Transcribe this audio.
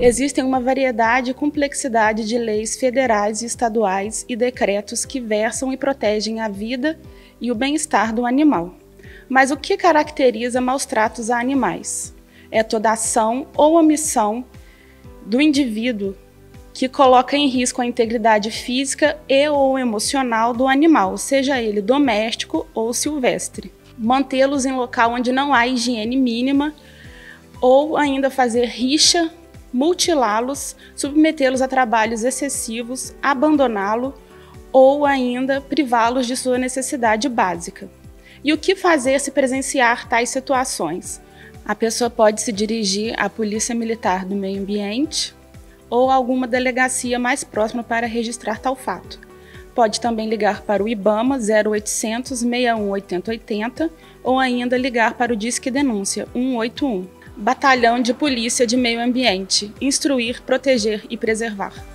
Existem uma variedade e complexidade de leis federais e estaduais e decretos que versam e protegem a vida e o bem-estar do animal. Mas o que caracteriza maus tratos a animais? É toda ação ou omissão do indivíduo que coloca em risco a integridade física e ou emocional do animal, seja ele doméstico ou silvestre. Mantê-los em local onde não há higiene mínima ou ainda fazer rixa, mutilá-los, submetê-los a trabalhos excessivos, abandoná-lo ou ainda privá-los de sua necessidade básica. E o que fazer se presenciar tais situações? A pessoa pode se dirigir à Polícia Militar do Meio Ambiente ou a alguma delegacia mais próxima para registrar tal fato. Pode também ligar para o IBAMA 0800 61 80 80 ou ainda ligar para o Disque Denúncia 181. Batalhão de Polícia de Meio Ambiente. Instruir, proteger e preservar.